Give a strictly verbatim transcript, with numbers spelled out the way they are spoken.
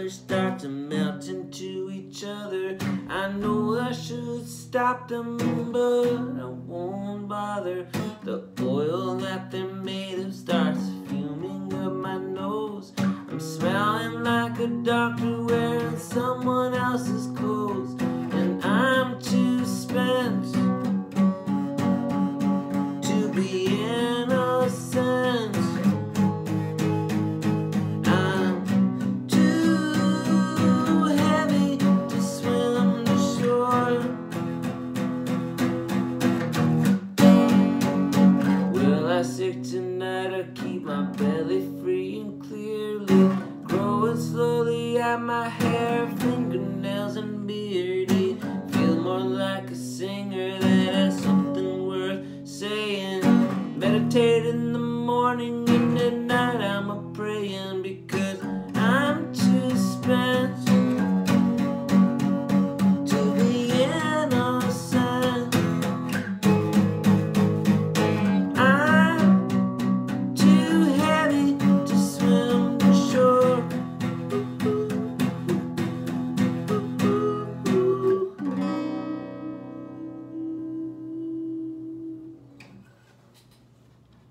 colors start to melt into each other. I know I should stop them, but I won't bother. The oil that they're made of starts fuming up my nose. I'm smelling like a doctor wearing someone else's clothes, and I'm too spent to be innocent. I'm too heavy to swim to shore. Will I sick tonight or keep my belly free and clearly growing slowly out my hair, fingernails and beardy? Feel more like a singer that has something worth saying. Meditate in the morning and at night I'm a praying, because